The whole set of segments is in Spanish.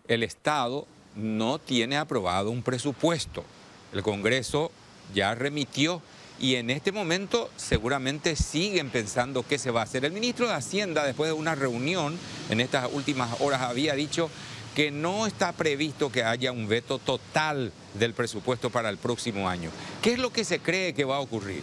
el Estado no tiene aprobado un presupuesto. El Congreso ya remitió y en este momento seguramente siguen pensando qué se va a hacer. El ministro de Hacienda, después de una reunión en estas últimas horas, había dicho que no está previsto que haya un veto total del presupuesto para el próximo año. ¿Qué es lo que se cree que va a ocurrir?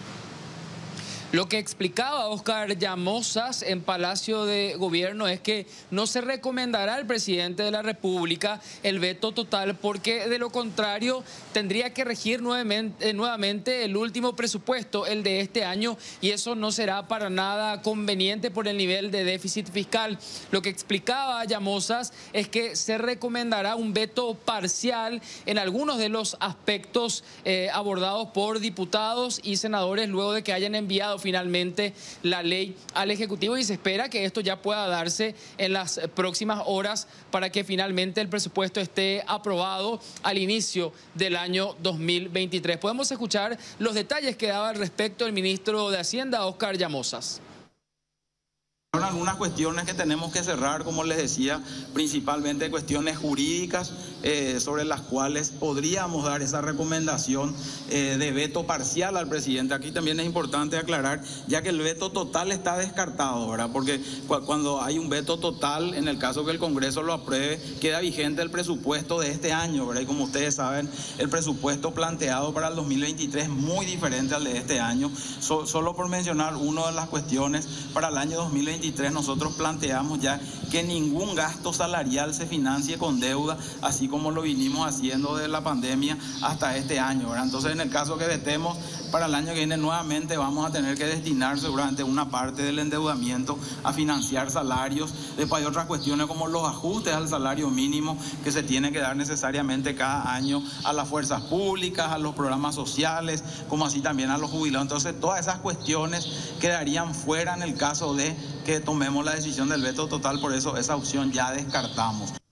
Lo que explicaba Óscar Llamosas en Palacio de Gobierno es que no se recomendará al presidente de la República el veto total porque de lo contrario tendría que regir nuevamente el último presupuesto, el de este año, y eso no será para nada conveniente por el nivel de déficit fiscal. Lo que explicaba Llamosas es que se recomendará un veto parcial en algunos de los aspectos abordados por diputados y senadores luego de que hayan enviado finalmente la ley al Ejecutivo, y se espera que esto ya pueda darse en las próximas horas para que finalmente el presupuesto esté aprobado al inicio del año 2023. Podemos escuchar los detalles que daba al respecto el ministro de Hacienda, Óscar Llamosas. Son algunas cuestiones que tenemos que cerrar, como les decía, principalmente cuestiones jurídicas sobre las cuales podríamos dar esa recomendación de veto parcial al presidente. Aquí también es importante aclarar, ya que el veto total está descartado, ¿verdad? Porque cuando hay un veto total, en el caso que el Congreso lo apruebe, queda vigente el presupuesto de este año, ¿verdad? Y como ustedes saben, el presupuesto planteado para el 2023 es muy diferente al de este año. Solo por mencionar una de las cuestiones, para el año 2023 nosotros planteamos ya que ningún gasto salarial se financie con deuda, así como lo vinimos haciendo desde la pandemia hasta este año, ¿verdad? Entonces, en el caso que vetemos, para el año que viene nuevamente vamos a tener que destinar seguramente una parte del endeudamiento a financiar salarios. Después hay otras cuestiones como los ajustes al salario mínimo que se tiene que dar necesariamente cada año a las fuerzas públicas, a los programas sociales, como así también a los jubilados. Entonces, todas esas cuestiones quedarían fuera en el caso de que tomemos la decisión del veto total, por eso esa opción ya descartamos.